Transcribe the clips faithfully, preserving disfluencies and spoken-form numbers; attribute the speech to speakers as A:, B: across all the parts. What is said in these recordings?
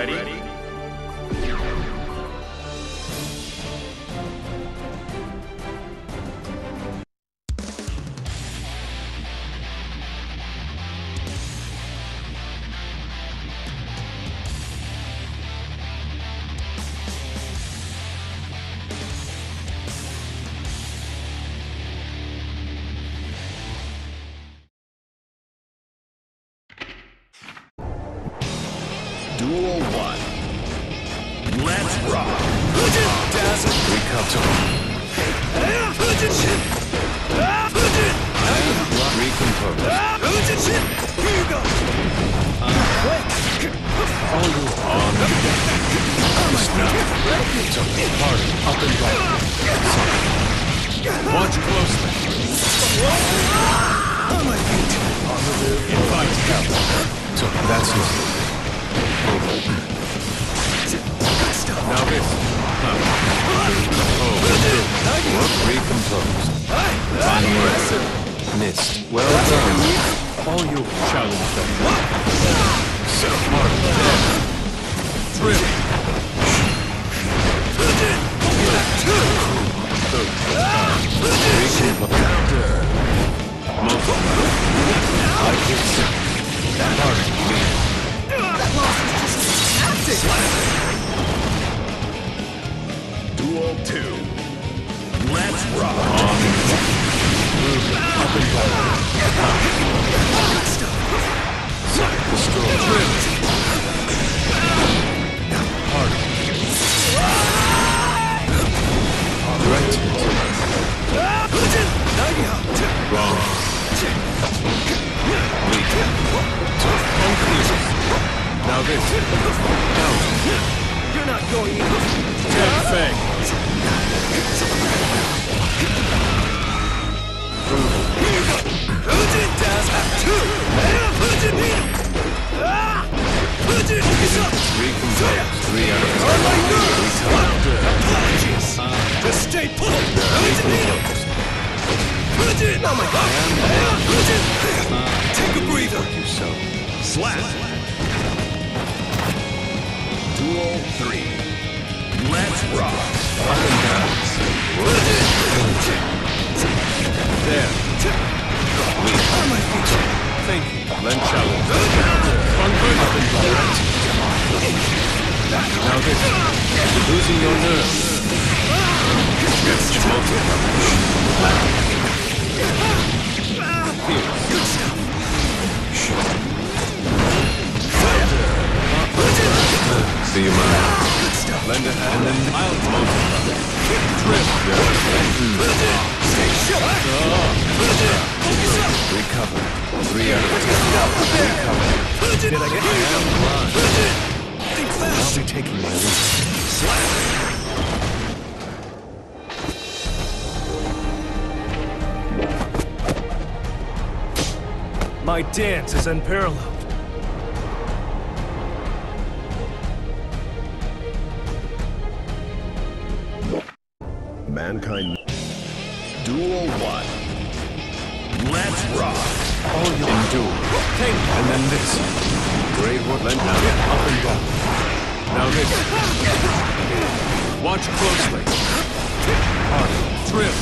A: ready? Duel one. Let's rock. Recover. Recompose.
B: Here you go.
A: All you on the deck. Hard, up and down. Watch closely.
B: On my feet.
A: Invite help. So that's it. Now this. Huh. Oh, recompose. Onward. Missed. Well done. All you challenge them. So hard. There. Thrill. Counter. I can see. That hard.
B: That loss is just tactic.
A: Duel two. Let's rock. On. Up and down. Destroy. Hard. Right. Wrong. Weak. Unclear. Now this. Down.
B: You're not going in.
A: Dead Fang. Recompose. Three out of
B: Apologies. Just stay put. Oh my God. Take a breather.
A: You so.
B: Slap.
A: Duel three. Let's rock. Up and down. There. Weak.
B: On my feet.
A: Thank you. Then challenge. Convert up and direct. Now this. You're losing your nerve. Good stuff. See you, man. Lend a hand, and then I'll multiply. Trip.
B: Stay shut.
A: Recover. Three out of ten. Recover.
B: Did I get you? Think fast.
A: I'll be taking my lead.
B: Slap. My dance is unparalleled.
A: Mankind. Duel one. Let's rock. All you endure. Take and then this. Great work. Lend now. Up and down. Now this. Watch closely. Hard. Thrill.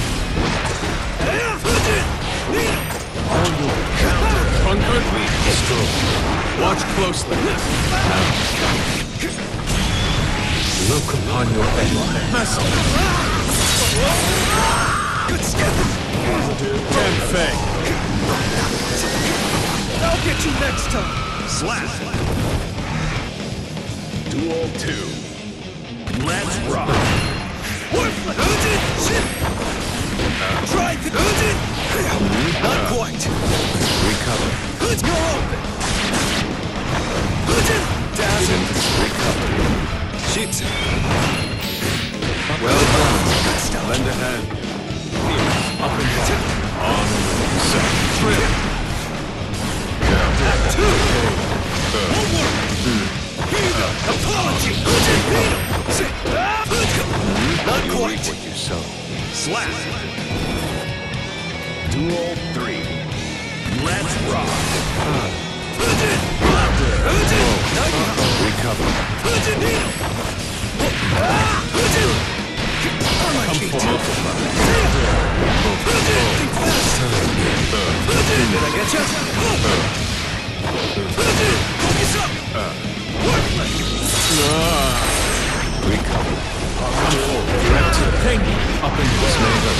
A: All you counter. Conquered me. Destroy. Watch closely. Now. Look upon your enemy. Muscle.
B: Good step.
A: Dead Fang.
B: I'll get you next time.
A: Slap. Duel two. Let's rock.
B: Try the Not quite.
A: Recover.
B: You're open. Dazzle.
A: Recover.
B: Shit.
A: Well done. Lend a hand. Here. Up and down. On. Set. Trip. Down.
B: Two.
A: Uh.
B: One more. Here you go. Apology. Not
A: You
B: quite.
A: reap what you sow.
B: Slap.
A: Duel three. Let's rock.
B: Recover.
A: Recover. Come for multiply.
B: Did I get you?
A: Recover. Come forward. Direct. Thank you. Up in this neighbor.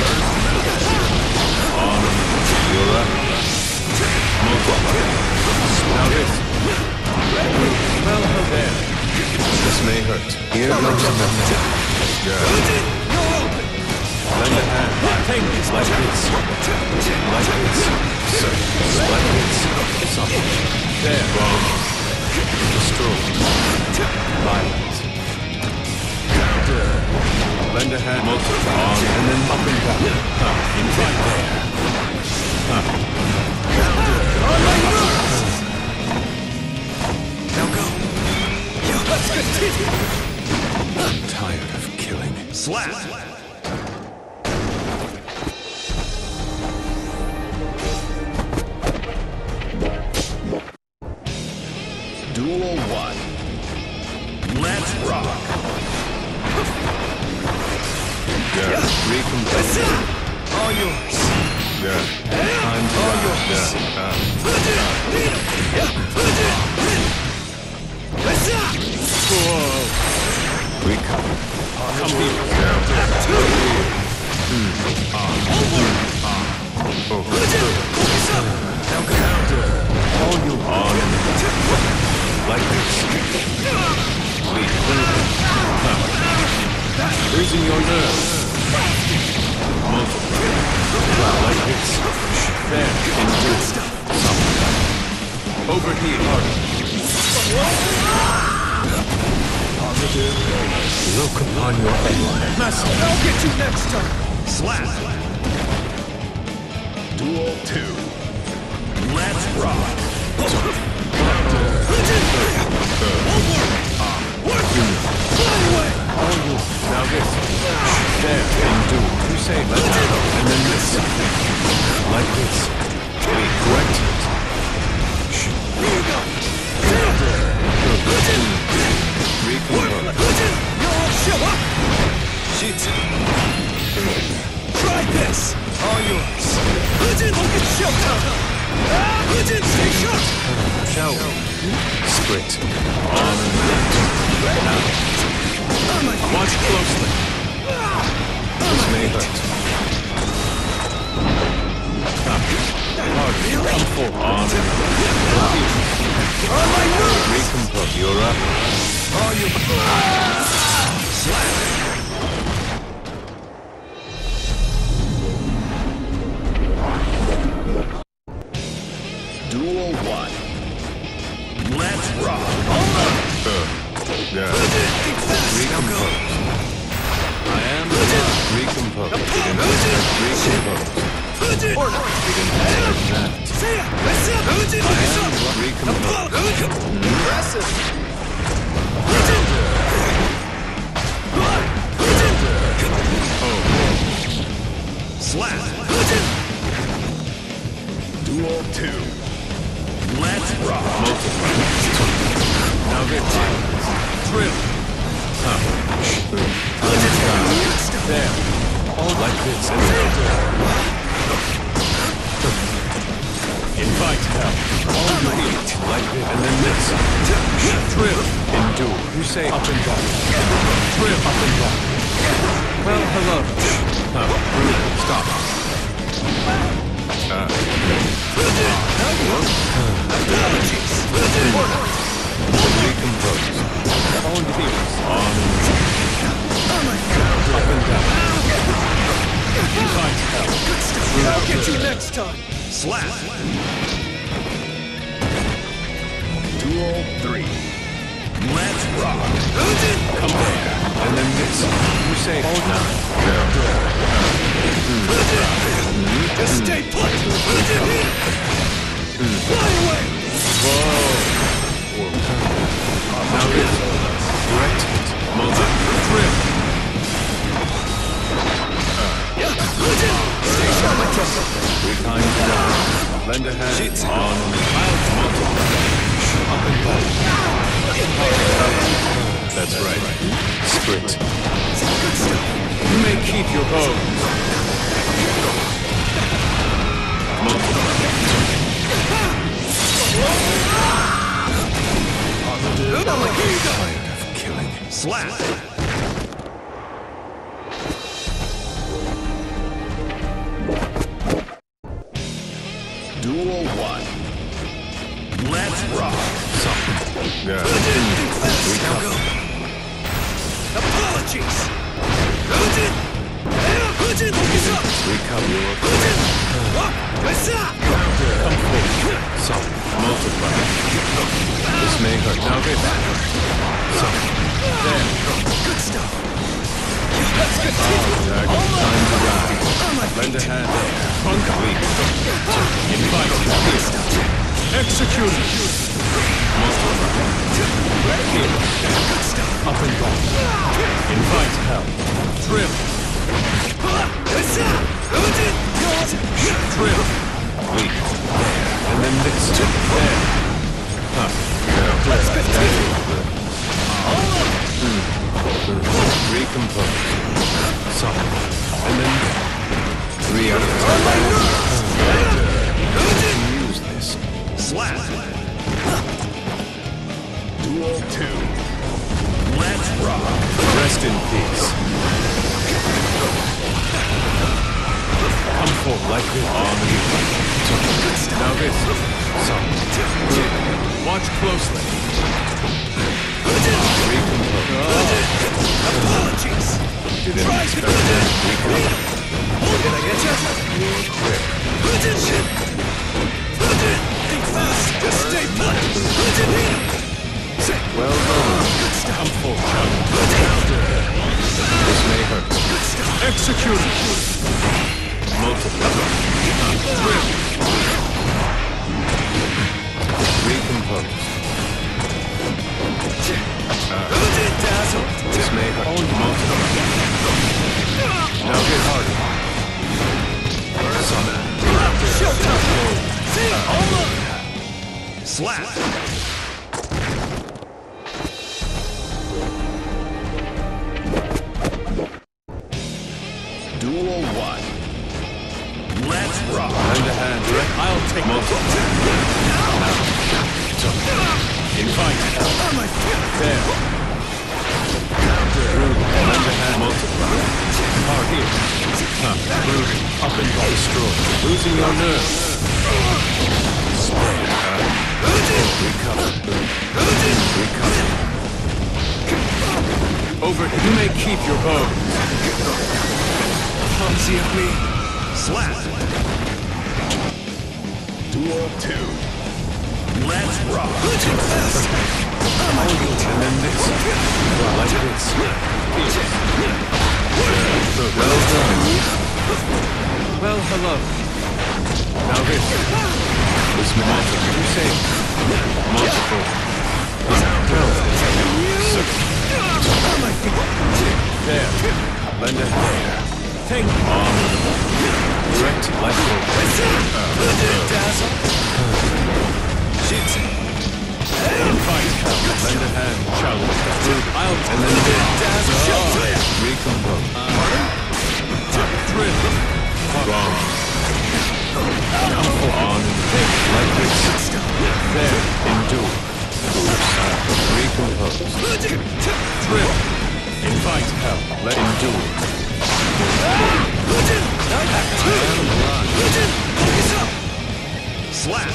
A: On. You're up. Multiply. Now this. Well, there. This may hurt. Here goes the method. Yeah. Lend a hand. Take this like this. Like this. Sir. Like this. Something. There. Wrong. Destroy. Violence. Counter. Lend a hand. Multiply. On and then up and down. Huh. In right there. Huh. Counter. On my moves! Now go. Let's continue. I'm tired of killing. Slap. Duel one. Let's rock. Yeah. Recompose. All yours. Yeah. Time to all yours. Yeah. Uh, Whoa. Recover. Come here. Yeah. Mm. Ah. Ah. Oh. Now counter. All you on. Like this. Lead. Raising your nerves. Multiply. Like this. There. Into something. Over here. Positive. Look upon your headline. Master. I'll get you next time. Slap. Duel two. Let's rock. Now this. There. And do. You say let's go. And then this. Like this. We correct it. Here you go. Try this. All yours. Stay sharp. Shall we? Split. On and now. Watch closely. This may hurt. Come. Hard. Come forward. On and on my move. Recompose. You're up. All you. Slap. Duel one. Let's rock. Uh, yeah. Recompose. I am recompose. Recompose. Or not. Recompose. Impressive. Slap. Duel two. Let's rock. Multiply. Now get violence. Drill. Huh. There. All like this. Invite help. All you need. Like this. And then this. Drill. Endure. You say up and down. Drill. Up and down. Well, hello. Huh. Stop. Uh. Apologies. Recompose. All heals. On. Up and down. Invite help. I'll get you next time. Slap. Duel three. Let's rock. Come there. And then this. You say hold now. Just stay put. Fly away. Whoa. Now this. Direct it. Multi. Trim. Stay sharp, my trusser. Rekind down. Lend a hand. On. I'll multiply. Up and back. That's secret. You may keep your bones. Tired of killing.
B: Slap! Duel one. Let's rock!
A: Something. Yeah.
B: Recover. Apologies!
A: Recover your Come forward. Something. Multiply. This may hurt. Now this. Something. There.
B: Good stuff!
A: Let's continue. Oh, time to rise. Lend a hand there. Punk weak. Invite. Execute. Multiply. Here. Up and down. Invite help. Trim. Trim. Weak. And then this. There. Huh. Let's continue. Recompose. Soften. And then three out of ten. Use this.
B: Slap! Duel two. Let's rock!
A: Rest in peace. Come forth like this. On the Now this. Soften. Watch closely.
B: Apologies!
A: Didn't expect that. Recover.
B: Did I get you?
A: Quick.
B: Think fast! Just stay put!
A: Well done. Come forth, child. This may hurt. Execute. Multiply. Trim. Recompose.
B: Dazzle!
A: This may hurt. Multiply. Now get harder. Summon.
B: Showtime! Slap! Duel one. Let's rock!
A: Lend a hand. I'll take multiply. Invite. There. Brooding. Lend a hand. Multiply. Hard here. Huh. Brooding. Up and destroy. Losing your nerve. Spray. Uh, recover. Recover. Over. You may keep your bones.
B: Clumsy of me. Slap! Duel two. Let's rock!
A: And then this. Well, like this. Well done. Well, hello. Now this. This multiple. You say multiple. Well. There. Lend a hand. Take on. Direct like
B: Dazzle! Shit!
A: Invite. Lend a hand. Challenge. I'll and then
B: Dazzle!
A: Recompose. Trim. Wrong. Come for on. Like this. There. Endure. Recompose. Trim. Invite help. Let endure.
B: Slap!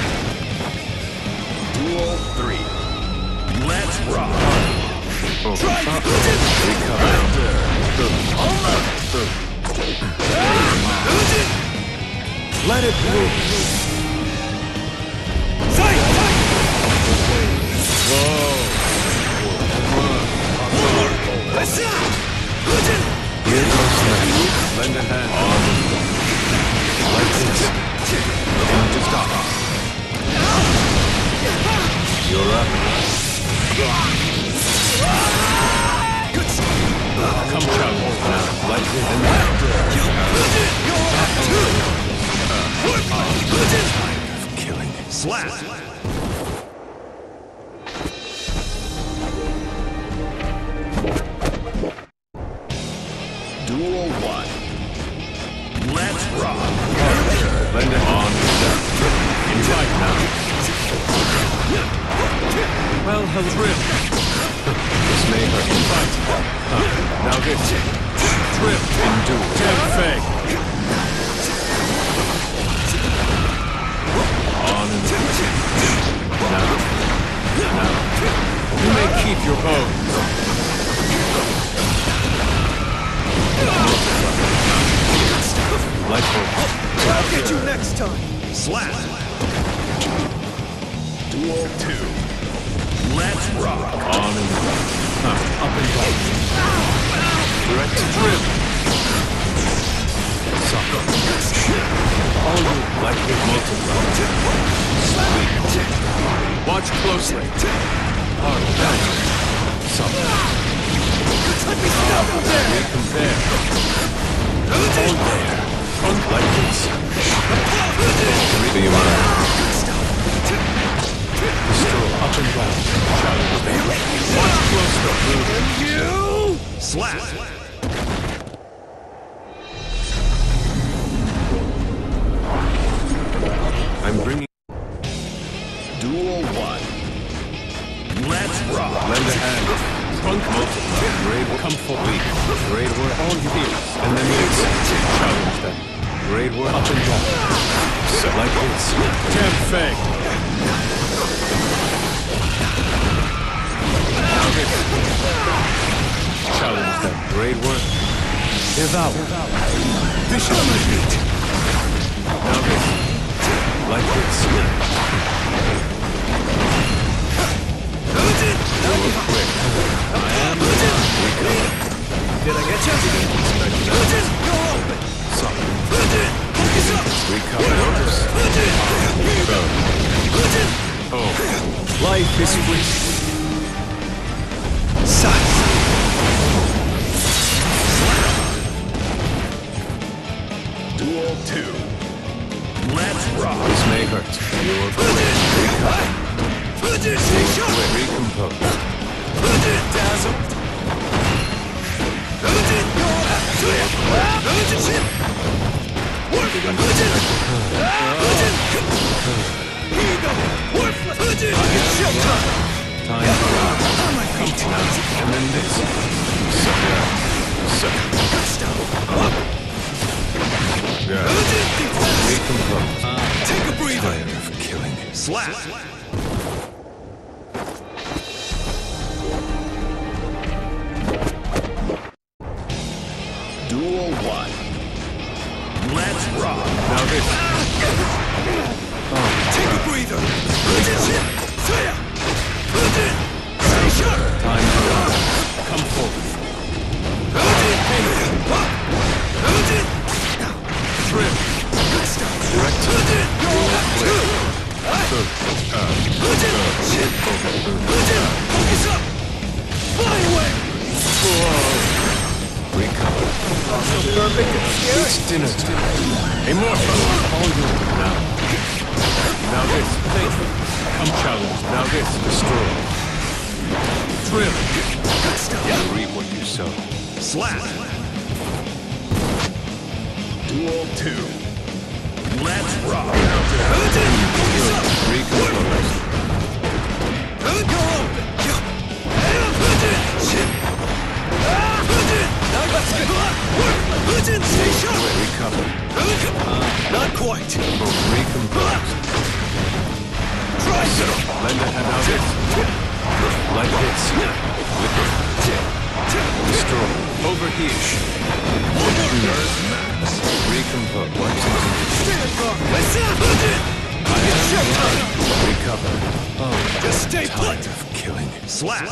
B: Duel three. Let's rock!
A: Oh.
B: Try
A: Uh,
B: it!
A: Let it loose.
B: Fight!
A: Whoa. Here goes that. Lend a hand. On. Like this. And to stop. You're up. Come travel now. Like this and that. Tired of killing.
B: Slap!
A: Well, hello. Trip. This may hurt. Fight. Huh. Now this. Trip. Endure. Damn fake. On and now. Now. You may keep your bones. Light bulb.
B: I'll get you next time.
A: Slap. Duel two. Let's rock. On and huh. Up and down. Direct trip. Sucker. All you like it multiply. Watch closely. Hard down. Sucker.
B: Let me stop him there.
A: We compare. Hold there. Funk like this. Read the mind. Destroy up and down. Challenge them. Watch closer.
B: You
A: Slap. I'm bringing Duel one. Let's rock. Lend a hand. Trunk multiply. Raid will come for weak. Raid were all you hear. And then this. Challenge them. Raid were up and down. So like this. Damn fake. Now this. Challenge them. Raid were. Devour. Vicious retreat. Now this. Like this. Quick. I am recover.
B: Did I get you? Go open.
A: Sorry.
B: Focus up.
A: Recover. Go. Oh. Life is free.
B: Size.
A: Duel two. Let's rock. This may hurt. You're quick. Recover. Stay quick. Recompose.
B: Dazzle.
A: Time to rock.
B: On my feet.
A: And then this. Sucker. Sucker. Yeah. Recompose.
B: Take a breather.
A: Tired of killing. Slap. Duel one. Let's rock. Now this. Oh.
B: Take a breather. Stay sharp.
A: Time to rock. Come forward. Trip. Direct.
B: Focus up. Fly away.
A: Recover.
B: Perfect and scary.
A: It's dinner time. Immortal. All yours now. Now this. Think. Come challenge. Now this. Destroy. Trim. You reap what you sow. Slap. Duel two. Let's rock. Recompose.
B: Stay sharp.
A: Recover.
B: Not quite.
A: Recompose.
B: Try so.
A: Lend a hand out this. Like this. With it. Destroy. Over here. Recompose.
B: Stand guard.
A: Recover. Oh,
B: Just stay put.
A: tired of killing. Slap.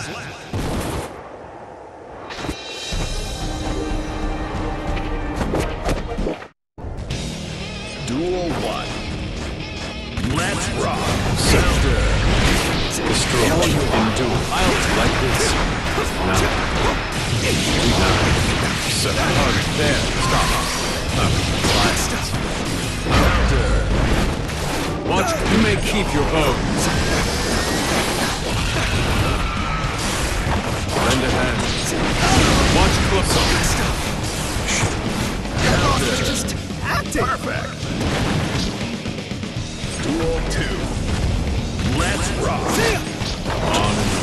A: Duel one. Let's rock. Scepter. Destroy. Endure. I'll like this. Now. Now. Set hard. There. Stop. Up. Blast. Scepter. Watch. You may keep your bones. Lend a hand. Watch close up.
B: Just acting.
A: Perfect. Duel two. Let's rock.
B: See ya.
A: On and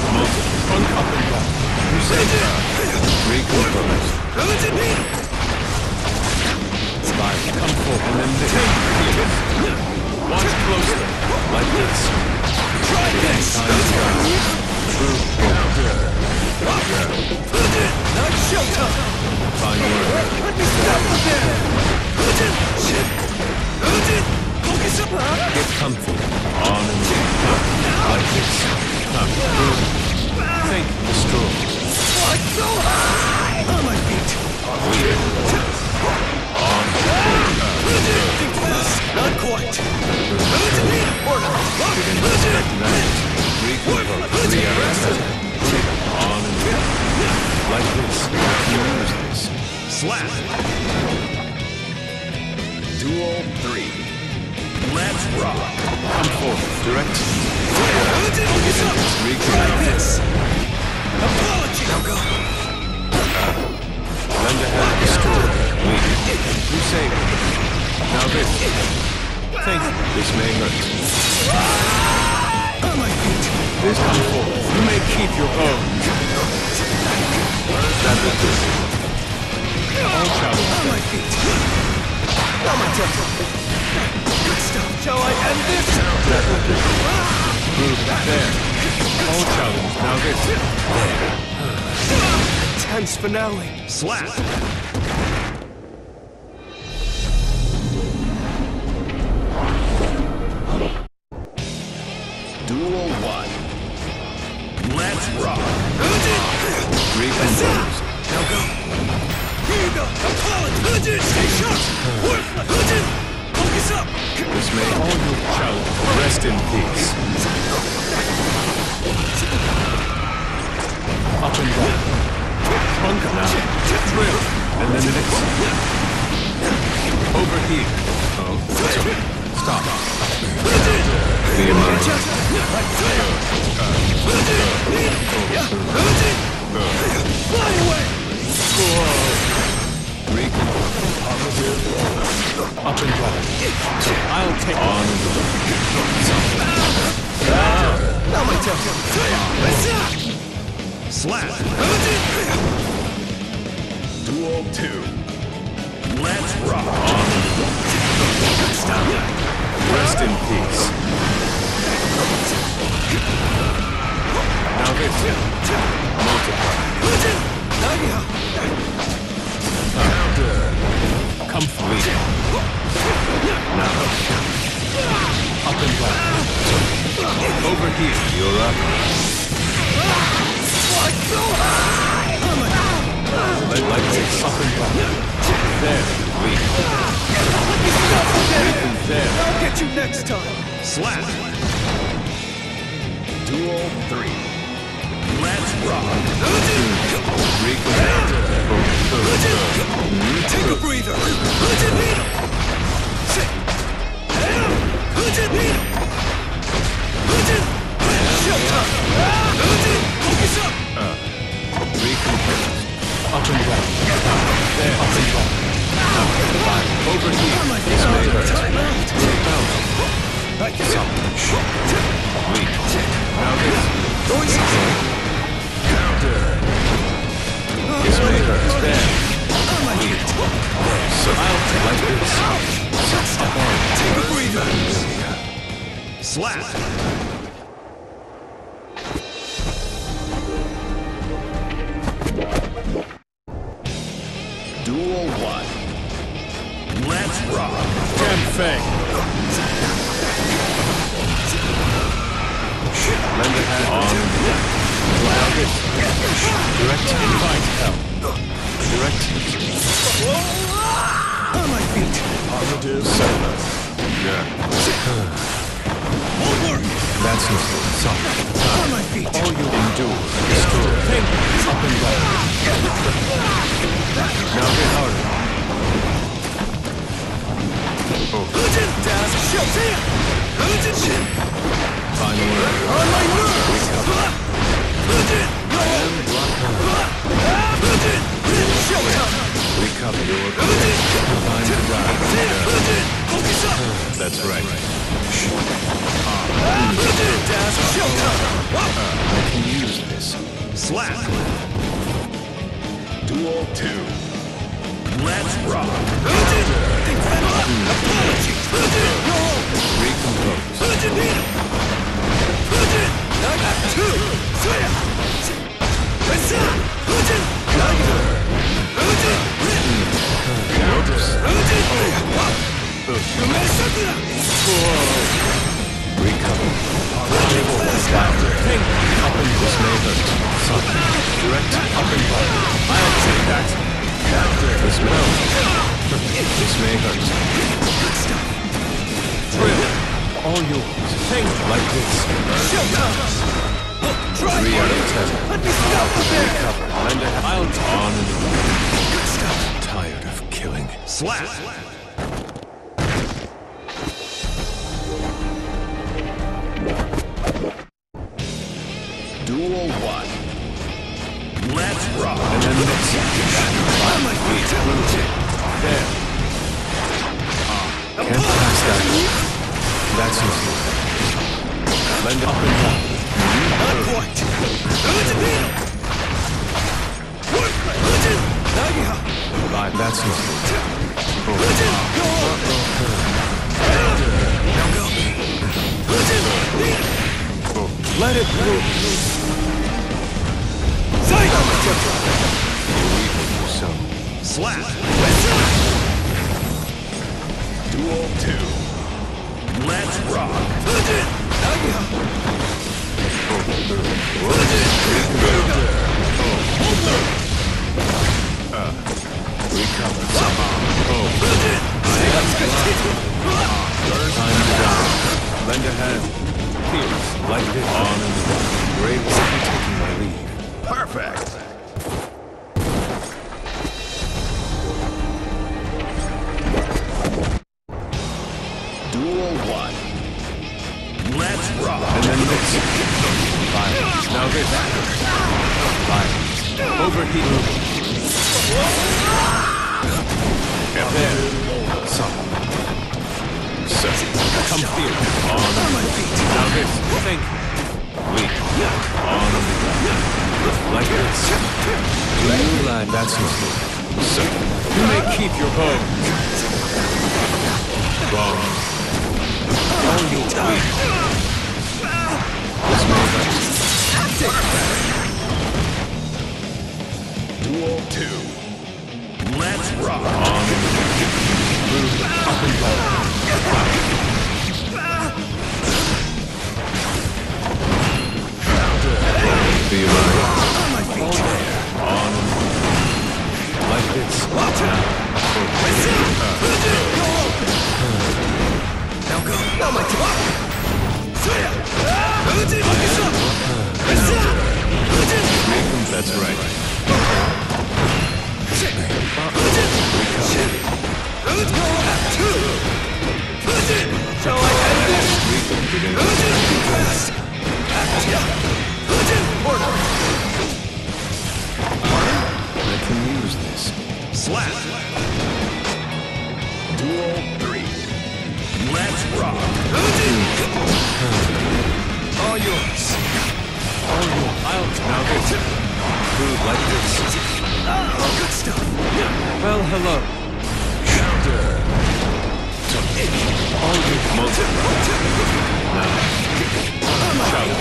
B: so high! On my feet! Think fast! Not quite! Or not!
A: On and like this. Use this.
C: Slap! Duel three. Let's rock!
A: Come forward. Direct.
B: Try this! Apology! Now go!
A: Lend a hand. Restore. Weak. You save it. Now this. Thank you. This may hurt.
B: On my feet!
A: This come forward. You may keep your own. That will do. All challenge.
B: On my feet! On my temple! Good stuff! Shall I end this?
A: That will do. Move. There. All challenge. Now this.
B: Tense finale!
C: Slap! Duel one. Let's rock!
A: Three composed.
B: Now go! Here you go! Apology! Stay sharp! Focus up!
A: This may all your challenge. Rest in peace. Up and down. Trunk now. Drill. And then the next. Over here. Oh, sorry. Stop. The amount.
B: Fly away!
A: Up and down. I'll take on.
B: Now my turn!
C: Slap! Duel two. Let's rock!
A: Rest in peace. Now this. Multiply. Come free. Now. Up and down. Over here. You're up.
B: So high!
A: Let like this. Up and down. There. Weak. Weak and there.
B: I'll get you next time!
C: Slap! Duel three. Let's rock!
B: Take a breather! Showtime! Focus up!
A: Recompose. Up and down. There. Up and down. Over here. This may hurt. Bounce. Weak. Now this. This may hurt. There. Weak. So I'll take like this.
B: Take a breather!
C: Slap! Duel one. Let's rock!
A: Damn Fang. Lend a hand. On. Now this. Direct. Invite help. Direct.
B: On my feet!
A: Positive. Seven. Yeah.
B: All work!
A: That's not soft.
B: On my feet!
A: All you endure. Destroy. Up and down. Now hit harder. Oh.
B: Dash! Showtime!
A: Fine work.
B: On my nerves! Showtime!
A: Recover your Find the ride.
B: Focus up!
A: That's right.
B: Dash! Showtime!
A: I can use this.
C: Slap! Duel two. Let's rock!
A: Recompose. Recover. Up and this may hurt. Direct up and back. may hurt. Thrill. All yours. Think like this. Three out of ten.
B: Let me stop a bit!
A: Recover. Lend a hand. On and on.
B: Good stuff!
A: Tired of killing.
C: Slap. Duel one. Let's rock.
A: And then this.
B: I might be too.
A: There. Can't pass that. That's easy. Lend up and down.
B: Not quite!
A: Right, that's easy. Let it go. So.
C: Slap. Duel two. Let's rock.
A: Recover somehow. Oh. Time to down. Lend a hand. Here, like this. On and on. Great work in taking my leave.
C: Perfect. Duel one. Let's rock.
A: And then this. Violence. Now this. Violence. Overheat. Get there. Some. So. Come here. On my feet. Now this. Think. Weak. On. Like this. Do you line? That's easy. So. You may keep your bow. Wrong. Only weak. This may hurt.
C: Duel two. Let's rock.
A: On. Move up and down. Be right.
B: On my feet!
A: On. Like this.
B: Now go! Now my turn!
A: That's right.
B: Shall I end this?
A: I can use this.
C: Slap. Duel three. Let's rock.
B: All yours.
A: Oh, I'll now this. Food like this.
B: Oh, good stuff.
A: Well, hello. Counter. All you most. Now. Shout.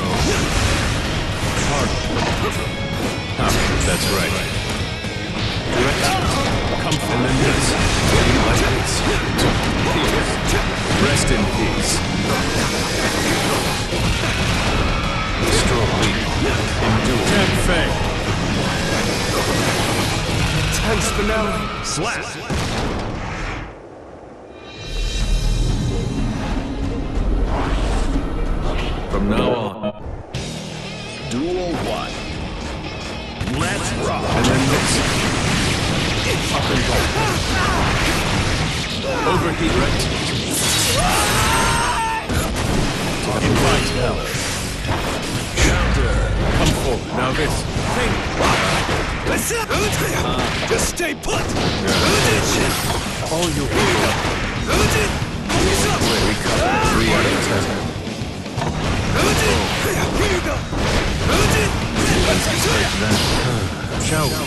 A: Hard. Ah, that's right. Direct. Come and then this. Like this. Here. Rest in peace. Destroy. Endure. Can't fake. Tense finale.
C: Slap.
A: From now on.
C: Duel one. Let's rock.
A: And then this. Up and down. Overheat right. Invite hell. Counter. Come forward. Now this. Think.
B: Just stay put!
A: All you need. Recover. Three out of ten.
B: Here you go!
A: Let's take that. Shall we?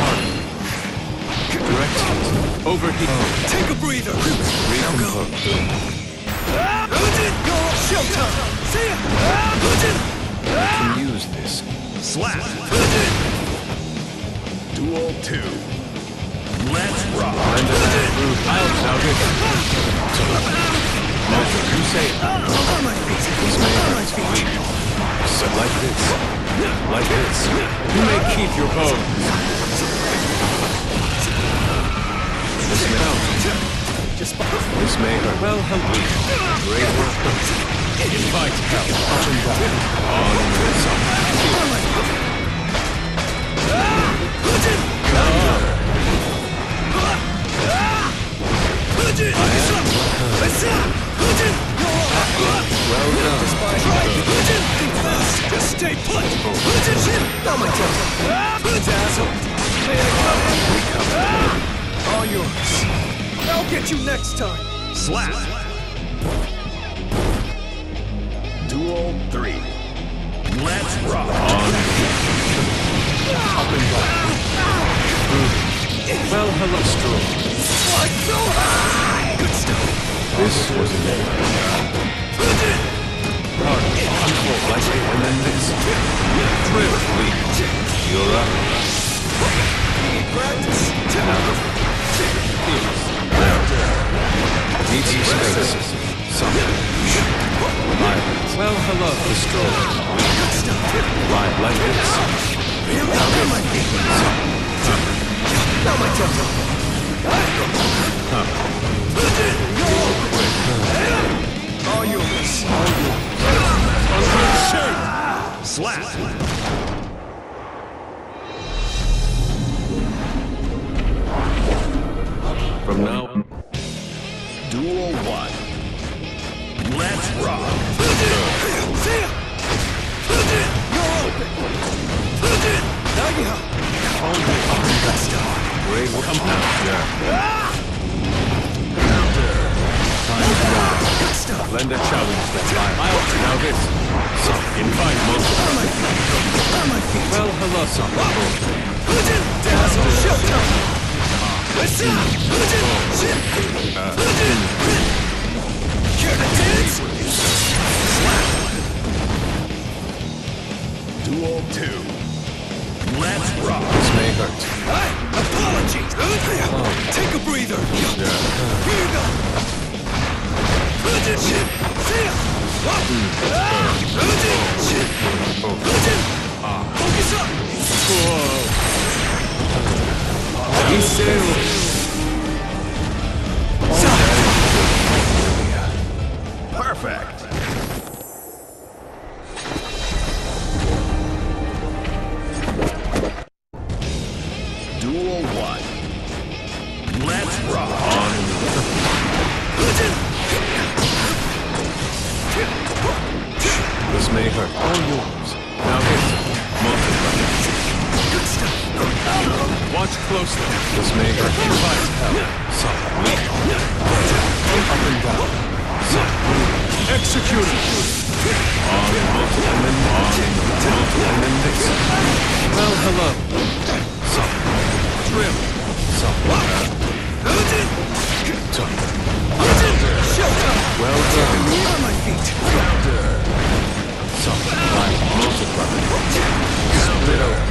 A: Direct. Overheat.
B: Take a breather!
A: Recompose.
B: Showtime! See ya!
A: I can use this.
C: Slap. Duel two. Let's rock.
A: Lend a hand. I'll now this. Magic, you say it.
B: On my feet!
A: This may hurt. Weak. So like this. Like this. You may keep your bow. This may
B: Just
A: This may hurt. Well, help me. Great work. Invite help. Up and down. On and well done.
B: Just stay put! Not my turn! Dazzle! May I come? All yours. I'll get you next time!
C: Slap! Duel three. Let's rock!
A: On. Up and down. Well, hello, Stroll.
B: Fly so high! Good stuff!
A: This was a name. Hard. Unfold lightly, and then this. Drill, lead. You're up.
B: Practice!
A: Heels. Needs some space. Something. Violence. Well, hello, the Stroll. Ride like this.
B: Now my feet! Now my tempo! All yours!
C: Slap!
A: From now on.
C: Duel one. Let's rock!
A: Great work. Come out. Yeah. Lend a challenge that's live. Now this. So, invite most of them. Well, hello, son.
B: Dazzle! Showtime! Care to dance?
C: Duel two. Let's rock!
A: This may hurt.
B: Hey, apologies! Take a breather! Here you go! Shit! See ya! Shit! Focus up!
A: He sailed.
C: Perfect! Duel one. Let's rock! On.
A: This may hurt. All yours. Now this. Multiply.
B: Good stuff!
A: Watch closely. This may hurt. Invite help. Some. Up and down. Some. Execute it. On. Multiply. And then on. Multiply. And then this. Well, hello. Some. Trim. Some. Some. Well done.
B: On my feet!
A: Some. Right. Multiply. Split open.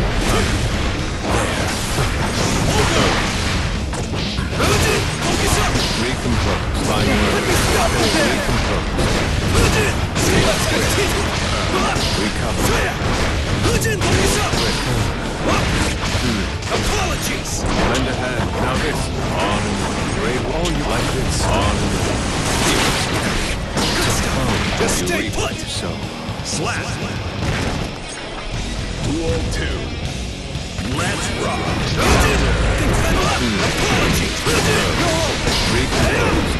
B: Focus up!
A: Recompose. Fine work. Recompose.
B: Let's continue!
A: Recover.
B: Focus up! Apologies!
A: Lend a hand. Now this. On and great wall. You like this. On and
B: Just
A: you
B: stay
A: reap
B: put!
A: what you sow.
C: Slap! Duel two. Let's rock!
B: Apologies!
A: Recompose.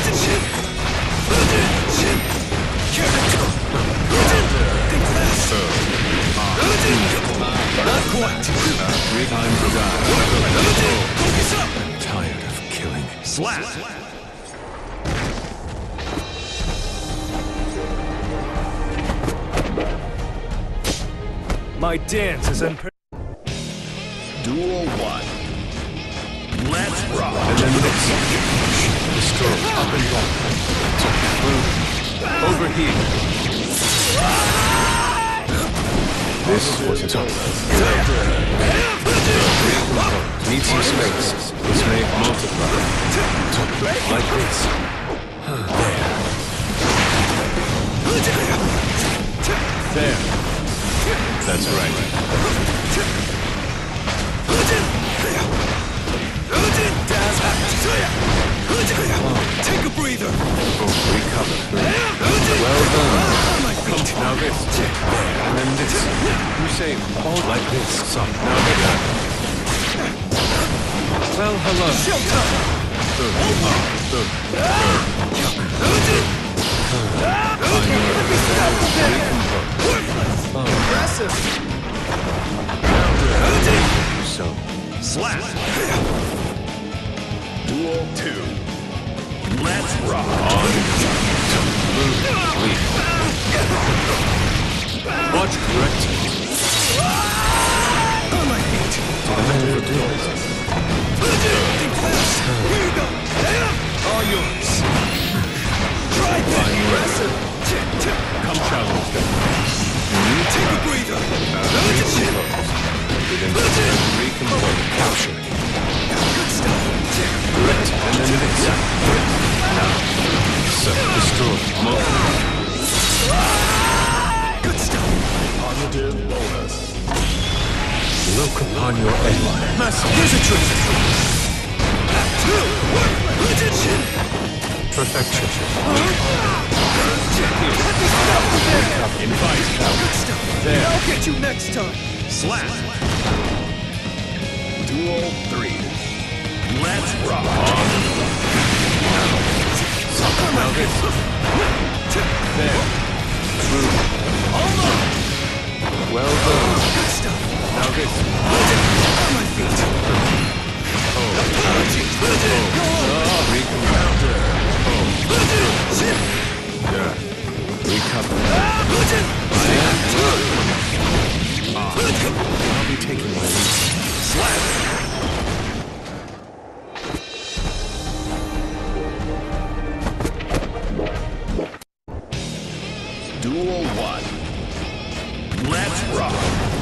B: Not quite!
A: Three times a die.
B: Focus up!
A: I'm tired of killing.
C: Slap!
B: My dance is in...
C: Duel one. Let's rock!
A: And then this. The stroke. Up and down. Over here. This was tough. Need some space. This may multiply. Like this. There. That's right.
B: Take a breather.
A: Oh, recover. Well done. Come, now this. And then this. You say, all like this. Some. Now get that. Well, hello.
B: Showtime.
A: Good. Good. Good.
B: Impressive.
A: So.
C: Slap. Duel two. Let's rock.
A: On. Lead. Watch correct.
B: On my feet.
A: To the middle of the duel.
B: Here you go. All yours. Try that. Impressive.
A: Come challenge them.
B: Take a breather.
A: Recompose. Capture.
B: Good stuff.
A: Correct. And then this. Now. Set. Destroy. Move.
B: Good stuff.
C: Positive bonus.
A: Look upon your end.
B: Master, here's a trick.
A: Perfection.
C: Invite.
B: Good stuff.
A: There.
B: I'll get you next time.
C: Slap. Duel three. Let's rock.
A: Now this. There. True. Well done.
B: Good stuff.
A: Now this.
B: On my feet.
A: Oh. Recounter. Yeah. Recover. I'll be taking my lead.
C: Slap. Duel one. Let's rock.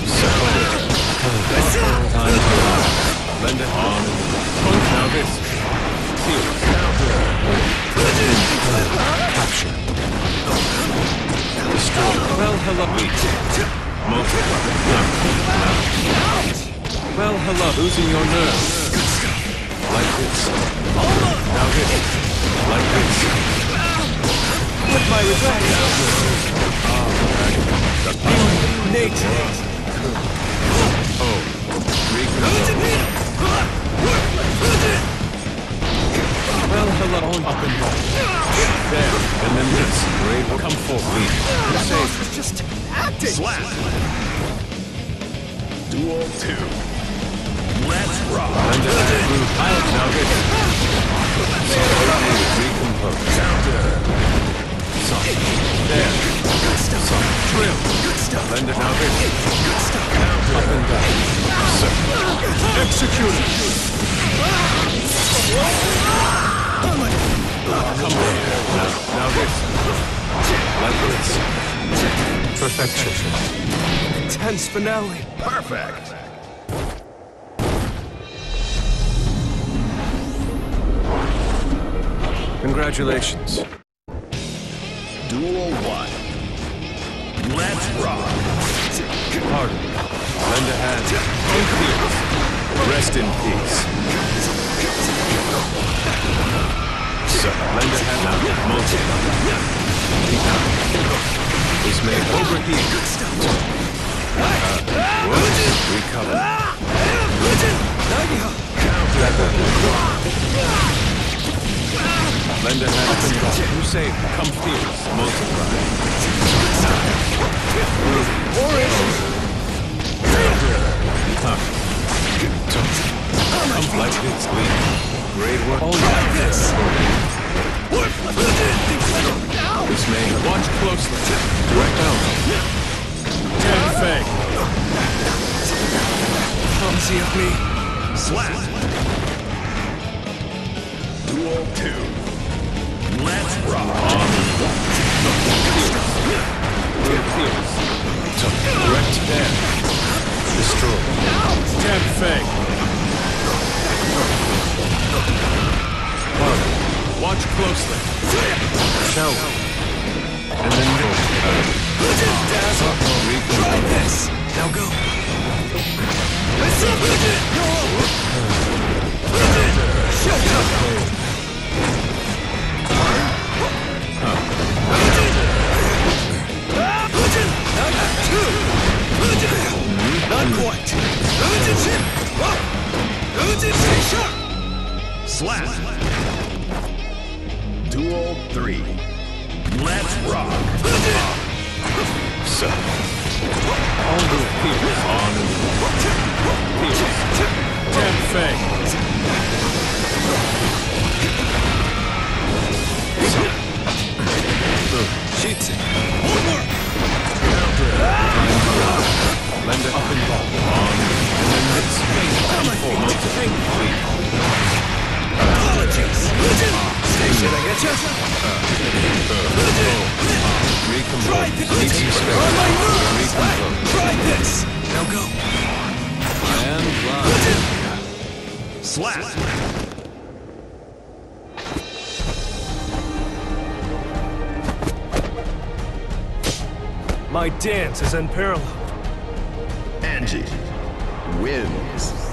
A: Time to lend it on. Now this. Seal. Counter. Capture. Destroy. Well, hello. Most. Well, hello. Losing your nerve. Like this. Now this. Like this.
B: With my revenge. Nature.
A: Oh. Recover. Well, hello. Up and down. There. And then this. Great. Come forward.
B: That boss was just acting.
C: Slap. Duel two. Let's rock.
A: And then move out. Now this. Recompose.
C: Counter.
A: Some. There.
B: Good stuff.
A: Some. Trim.
B: Good stuff.
A: Lend it now this.
B: Good stuff.
A: Up and down. Sir.
B: Execute it. On my
A: Come there. Now. Now this. Like this. Perfection.
B: intense finale.
C: Perfect.
A: Congratulations.
C: Duel one. Let's rock.
A: Pardon. Lend a hand. Unclear. Rest in peace. Sir, lend a hand now. Multi. This may overheat. Uh, what? Recover. Lend a hand. You say, come fierce. Multiply. Come like this, lead. Great work. Oh, like this. This may watch closely. Direct out. Ten Feng.
B: Clumsy of me.
C: Slap. Duel two. Let's rock.
A: Direct there. Destroy. Ten Feng. One. Watch closely. Shell. And then go.
B: Try this. Now go. Showtime. quite. Ujishin! Ujishin shot!
C: Slap. Duel three. Let's rock.
A: So, all the appeals on appeals. Ten Feng.
B: Shitsu. One more!
A: Lend it up and ball. On. And then this.
B: Apologies! Station, I get you? Try this! On my nerves! Try this! Now go!
A: And
C: Slap.
B: My dance is unparalleled.
C: Angie wins.